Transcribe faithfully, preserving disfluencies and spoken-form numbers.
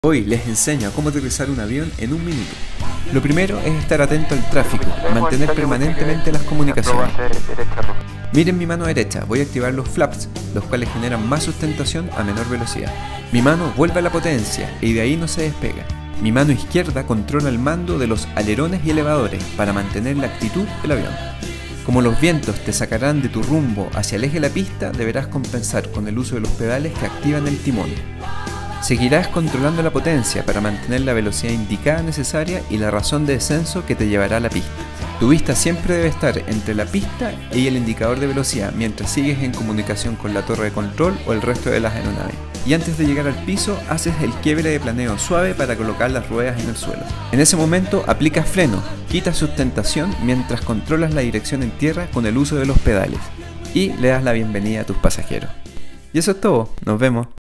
Hoy les enseño a cómo aterrizar un avión en un minuto. Lo primero es estar atento al tráfico, mantener permanentemente las comunicaciones. Miren mi mano derecha, voy a activar los flaps, los cuales generan más sustentación a menor velocidad. Mi mano vuelve a la potencia y de ahí no se despega. Mi mano izquierda controla el mando de los alerones y elevadores para mantener la actitud del avión. Como los vientos te sacarán de tu rumbo hacia el eje de la pista, deberás compensar con el uso de los pedales que activan el timón. Seguirás controlando la potencia para mantener la velocidad indicada necesaria y la razón de descenso que te llevará a la pista. Tu vista siempre debe estar entre la pista y el indicador de velocidad mientras sigues en comunicación con la torre de control o el resto de las aeronaves. Y antes de llegar al piso, haces el quiebre de planeo suave para colocar las ruedas en el suelo. En ese momento aplicas freno, quitas sustentación mientras controlas la dirección en tierra con el uso de los pedales y le das la bienvenida a tus pasajeros. Y eso es todo, nos vemos.